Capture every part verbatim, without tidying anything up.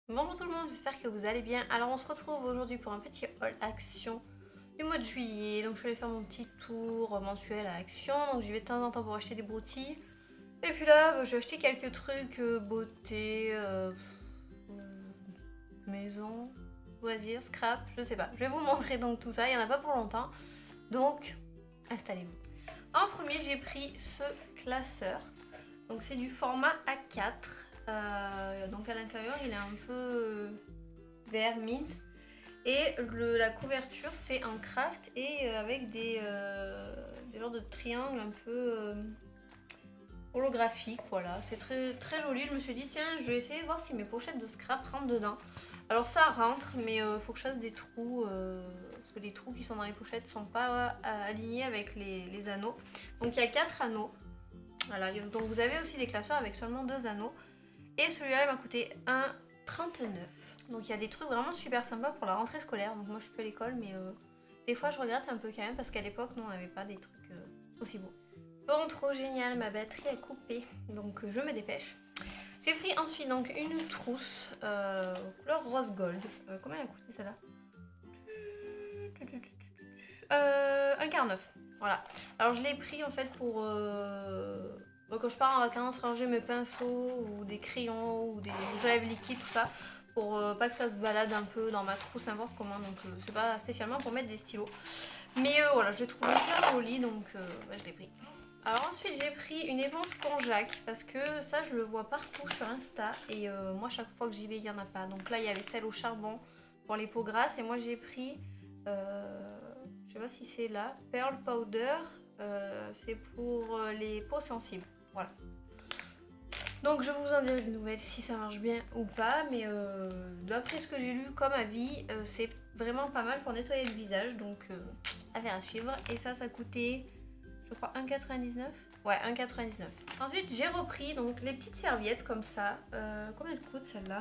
Bonjour tout le monde, j'espère que vous allez bien. Alors on se retrouve aujourd'hui pour un petit haul Action du mois de juillet. Donc je vais aller faire mon petit tour mensuel à Action. Donc j'y vais de temps en temps pour acheter des broutilles. Et puis là, j'ai acheté quelques trucs euh, beauté, euh, maison, loisirs, scrap, je sais pas. Je vais vous montrer donc tout ça, il n'y en a pas pour longtemps. Donc installez-vous. En premier, j'ai pris ce classeur. Donc c'est du format A quatre. Euh, donc à l'intérieur il est un peu euh, vert mint et le, la couverture c'est en craft et euh, avec des, euh, des genres de triangles un peu euh, holographiques. Voilà, c'est très très joli. Je me suis dit tiens, je vais essayer de voir si mes pochettes de scrap rentrent dedans. Alors ça rentre, mais il euh, faut que je fasse des trous euh, parce que les trous qui sont dans les pochettes sont pas euh, alignés avec les, les anneaux. Donc il y a quatre anneaux. Voilà, donc vous avez aussi des classeurs avec seulement deux anneaux. Et celui-là il m'a coûté un euro trente-neuf. Donc il y a des trucs vraiment super sympas pour la rentrée scolaire. Donc moi je suis plus à l'école, mais euh, des fois je regrette un peu quand même parce qu'à l'époque nous on n'avait pas des trucs euh, aussi beaux. Bon, trop génial, ma batterie a coupé, donc euh, je me dépêche. J'ai pris ensuite donc une trousse euh, couleur rose gold. Euh, combien elle a coûté celle-là? euh, un euro quarante-neuf. Voilà. Alors je l'ai pris en fait pour... Euh, Donc quand je pars en vacances, ranger mes pinceaux ou des crayons ou des rouges à lèvres liquides, tout ça, pour euh, pas que ça se balade un peu dans ma trousse, n'importe comment. Donc euh, c'est pas spécialement pour mettre des stylos. Mais euh, voilà, je l'ai trouvé bien joli, donc euh, bah, je l'ai pris. Alors ensuite j'ai pris une éponge Conjac parce que ça je le vois partout sur Insta et euh, moi chaque fois que j'y vais il n'y en a pas. Donc là il y avait celle au charbon pour les peaux grasses et moi j'ai pris, euh, je sais pas si c'est là, Pearl Powder, euh, c'est pour les peaux sensibles. Voilà. Donc je vous en dirai des nouvelles si ça marche bien ou pas, mais euh, d'après ce que j'ai lu comme avis, euh, c'est vraiment pas mal pour nettoyer le visage, donc euh, affaire à suivre. Et ça, ça coûtait, je crois, un euro quatre-vingt-dix-neuf. Ouais, un euro quatre-vingt-dix-neuf. Ensuite, j'ai repris donc les petites serviettes comme ça. Euh, combien elles coûtent celle-là?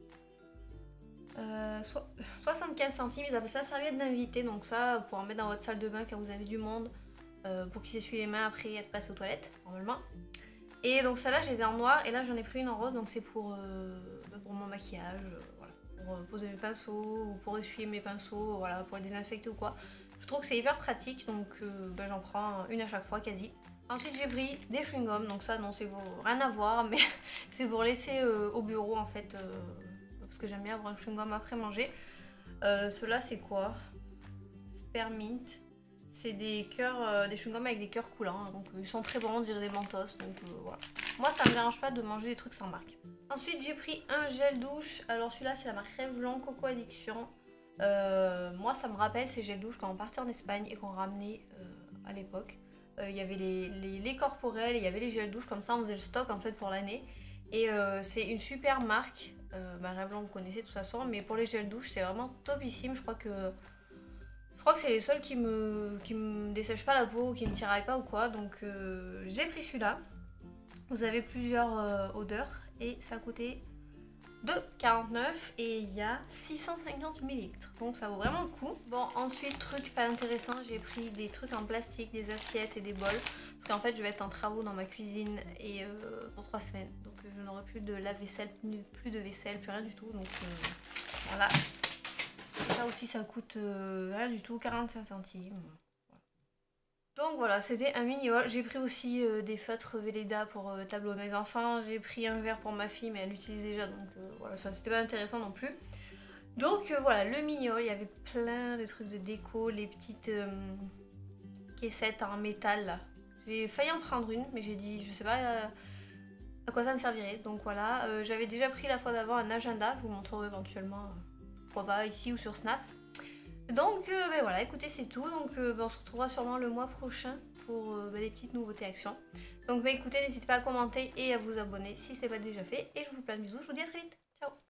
euh, so soixante-quinze centimes, ils appellent ça serviette d'invité, donc ça pour en mettre dans votre salle de bain quand vous avez du monde, euh, pour qu'ils s'essuient les mains après être passé aux toilettes, normalement. Et donc celle-là je les ai en noir et là j'en ai pris une en rose, donc c'est pour, euh, pour mon maquillage, euh, voilà, pour euh, poser mes pinceaux ou pour essuyer mes pinceaux, voilà, pour les désinfecter ou quoi. Je trouve que c'est hyper pratique, donc euh, ben, j'en prends une à chaque fois quasi. Ensuite j'ai pris des chewing-gums, donc ça non c'est pour rien à voir, mais c'est pour laisser euh, au bureau en fait, euh, parce que j'aime bien avoir un chewing-gum après manger. Euh, Ceux-là c'est quoi? Spearmint. C'est des cœurs, euh, des chewing-gums avec des cœurs coulants, hein, donc euh, ils sont très bons, on dirait des mentos, donc euh, voilà. Moi ça me dérange pas de manger des trucs sans marque. Ensuite j'ai pris un gel douche, alors celui-là c'est la marque Revlon Coco Addiction. Euh, moi ça me rappelle ces gels douche quand on partait en Espagne et qu'on ramenait euh, à l'époque. Euh, il y avait les, les, les corporels, il y avait les gels douche, comme ça on faisait le stock en fait pour l'année. Et euh, c'est une super marque, euh, bah, Revlon vous connaissez de toute façon, mais pour les gels douche c'est vraiment topissime, je crois que... Je crois que c'est les seuls qui me, qui me dessèchent pas la peau, qui me tiraillent pas ou quoi. Donc euh, j'ai pris celui-là. Vous avez plusieurs euh, odeurs et ça a coûté deux euros quarante-neuf et il y a six cent cinquante millilitres. Donc ça vaut vraiment le coup. Bon, ensuite, truc pas intéressant, j'ai pris des trucs en plastique, des assiettes et des bols. Parce qu'en fait, je vais être en travaux dans ma cuisine et euh, pour trois semaines. Donc euh, je n'aurai plus de lave-vaisselle, plus de vaisselle, plus rien du tout. Donc euh, voilà. Ça aussi ça coûte euh, rien du tout, quarante-cinq centimes. Donc voilà, c'était un mini haul. J'ai pris aussi euh, des feutres Velleda pour euh, tableau de mes enfants. J'ai pris un verre pour ma fille, mais elle l'utilise déjà, donc euh, voilà, ça c'était pas intéressant non plus. Donc euh, voilà, le mini haul, il y avait plein de trucs de déco, les petites euh, caissettes en métal là. J'ai failli en prendre une, mais j'ai dit, je sais pas euh, à quoi ça me servirait. Donc voilà, euh, j'avais déjà pris la fois d'avant un agenda, je vous montrerai éventuellement, euh, pourquoi pas ici ou sur Snap. Donc euh, ben voilà, écoutez c'est tout, donc euh, ben, on se retrouvera sûrement le mois prochain pour euh, ben, des petites nouveautés actions. Donc ben, écoutez, n'hésitez pas à commenter et à vous abonner si ce n'est pas déjà fait, et je vous fais plein de bisous, je vous dis à très vite, ciao.